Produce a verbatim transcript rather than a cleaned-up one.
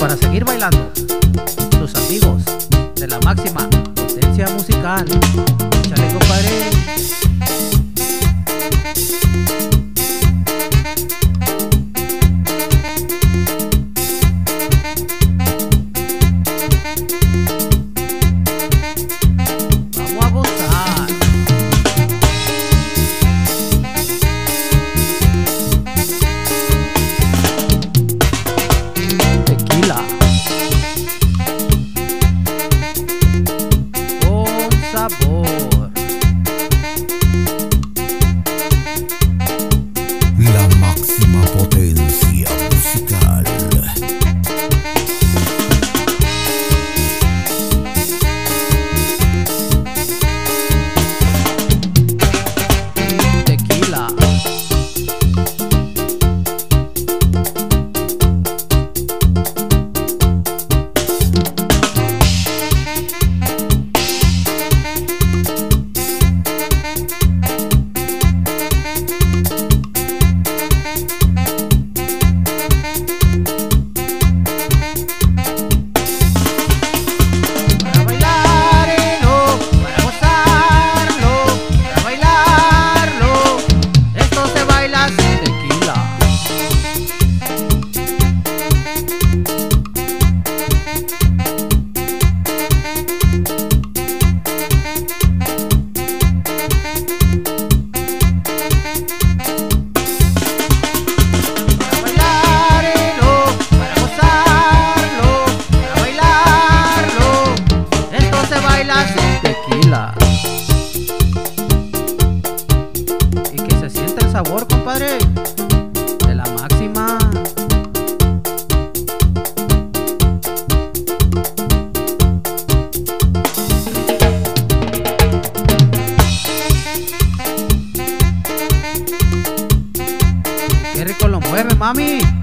para seguir bailando. Tus amigos de la máxima potencia musical. Échale, compadre. Sabor. La máxima potencia musical. Tequila. Tequila. Y que se sienta el sabor, compadre, de la máxima. Qué rico lo mueve, mami.